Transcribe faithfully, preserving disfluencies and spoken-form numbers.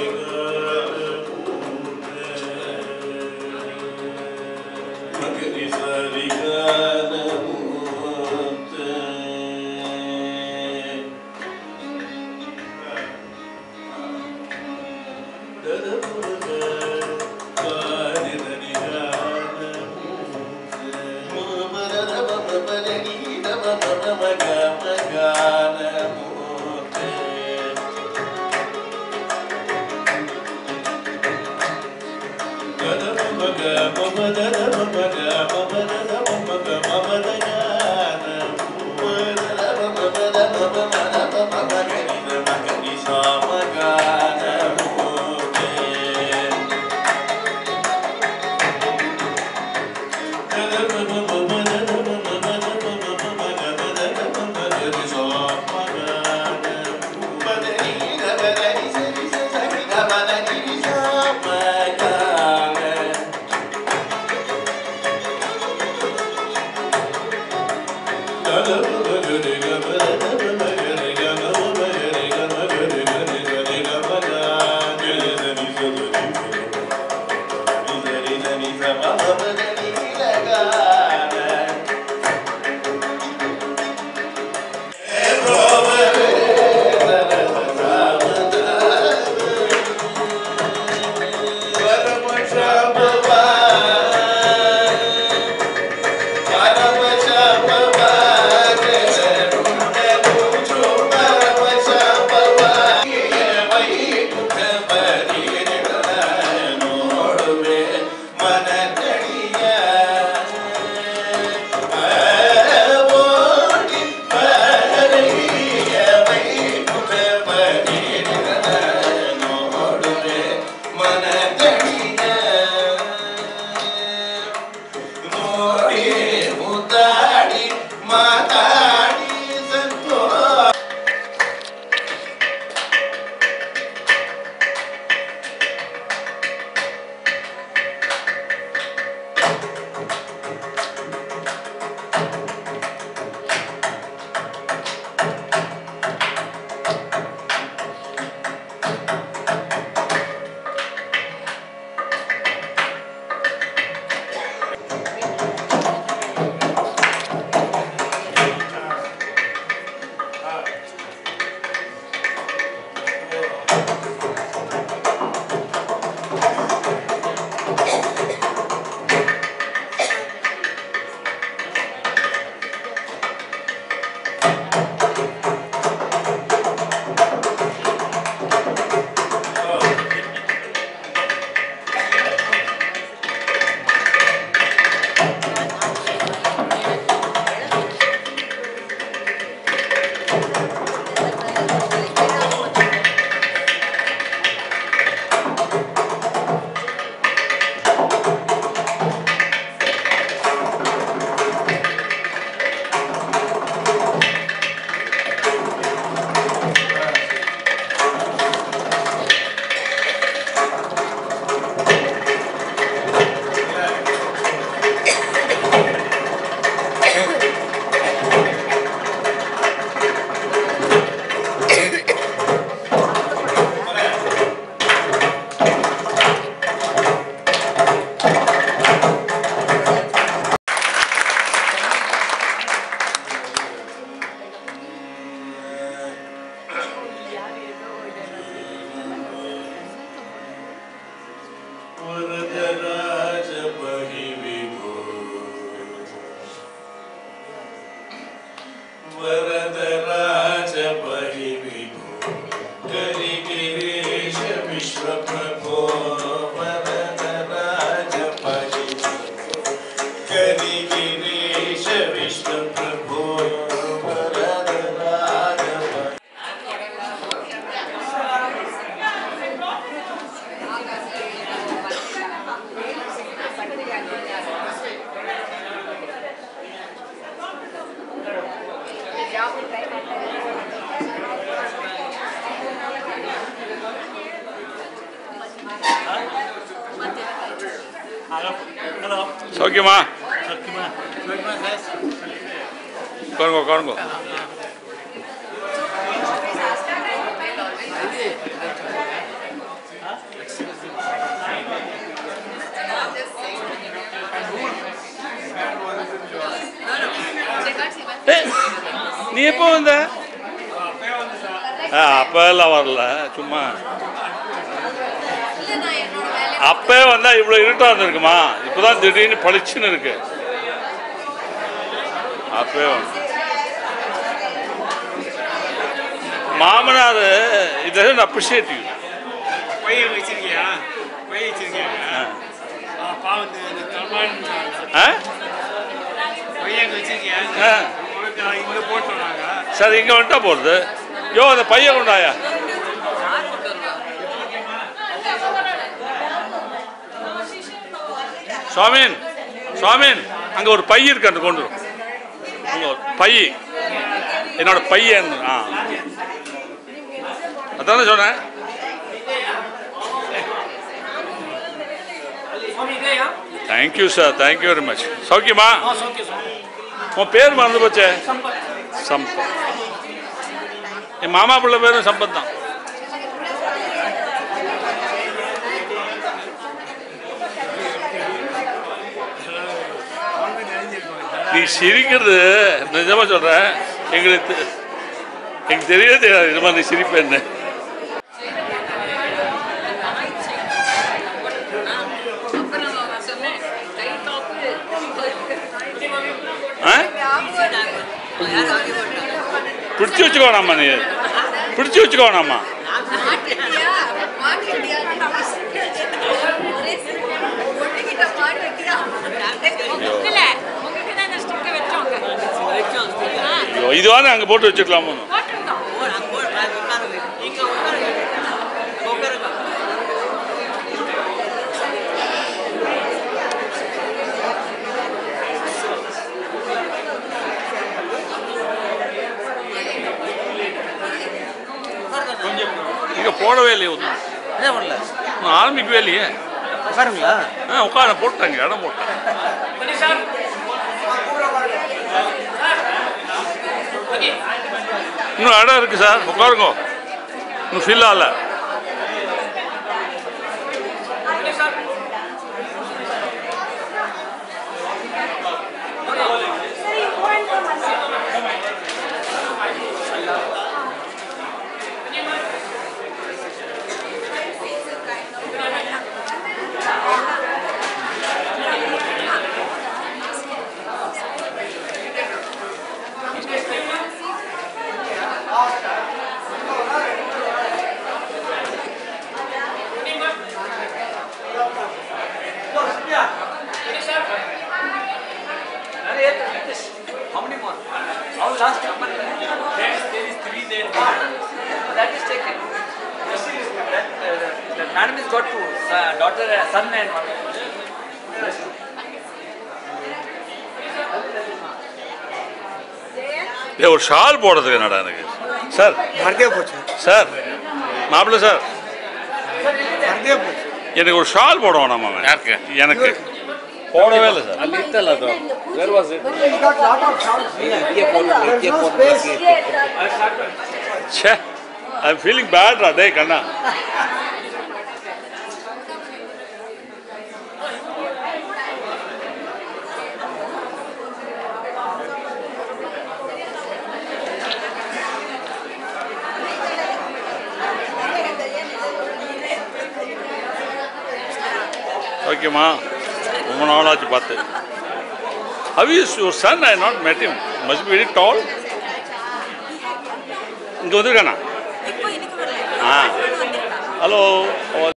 ಸೌಖ್ಯಮಾ ಕರ್ಗೋ ಕರ್ಗೋ எப்போ வந்த? அப்பெல்லாம் வரல, சும்மா அப்பே வந்தா இவ்வளோ இருட்டா இருந்திருக்குமா? இப்போதான் திடீர்னு பளிச்சுன்னு இருக்கு. அப்பே வந்து மாமனார் இட் டசன்ட் அப்ரிஷியேட் யூ. பையன் வச்சிருக்கியா? பையன் வச்சிருக்கியா? பாவத்து பையன் வச்சிருக்கியா? இங்கே போட்டோம் நாங்கள். சரி, இங்கே வந்துட்டா போகிறது. யோ, அந்த பையன் கொண்டாயா? சுவாமின் சுவாமின் அங்கே ஒரு பை இருக்கு, அந்த கொண்டு அங்கே ஒரு பை, என்னோட பையன். ஆ, அதானே சொன்னேன். Thank you sir, thank you very much. சௌக்கியமா? உன் பேர் மறந்து போச்சே. சம்பத். என் மாமா பிள்ளை பேரும் சம்பத் தான். நீ சிரிக்கிறது நிஜமா சொல்றேன், எங்களுக்கு எனக்கு தெரியவே தெரியாது இது மாதிரி நீ சிரிப்பேன்னு. பிடிச்சி வச்சுக்கோணாமா, நீ பிடிச்சி வச்சுக்கோணாமா. இதுவான அங்க போட்டு வச்சுக்கலாமோ? இங்க போடவே இல்லையே, ஆரம்பிக்கவே இல்லையே. உட்காருங்களா? ஆ, உட்கார போட்டாங்க, இடம் போட்டாங்க. இன்னும் இடம் இருக்கு சார், உட்காருங்க. இன்னும் ஃபில் ஆகல. How many more? Our last number. There is, there is three there. That is taken. That, uh, the, the madam has got two, uh, daughter, uh, son and one. ஒரு shawl போடுறதுக்கு என்னடா எனக்கு sir? மறந்தே போச்சு sir, மாப்பிள்ள sir, மறந்தே போச்சு. எனக்கு ஒரு ஷால் போட வேணாமா? யாருக்கு? எனக்கு போடவே இல்லை சார். ಅಲ್ಲಿ ಇತ್ತಲ್ಲ ಅದು. Where was it? ಛೇ, ಐ ಆಮ್ ಫೀಲಿಂಗ್ ಬ್ಯಾಡ್ ರಾ ಡೇ ಕಣ್ಣ. ஓகேம்மா, ரொம்ப நாளாச்சு பார்த்து. How is your son? I not met him. Must be very tall. இங்கே வந்துருக்கானா? ஆ, ஹலோ.